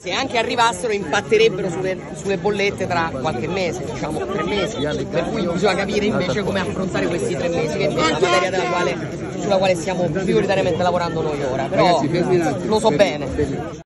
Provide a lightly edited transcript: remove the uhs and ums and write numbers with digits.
Se anche arrivassero impatterebbero sulle bollette tra qualche mese, diciamo 3 mesi, per cui bisogna capire invece come affrontare questi 3 mesi, che è la materia sulla quale stiamo prioritariamente lavorando noi ora, però lo so bene.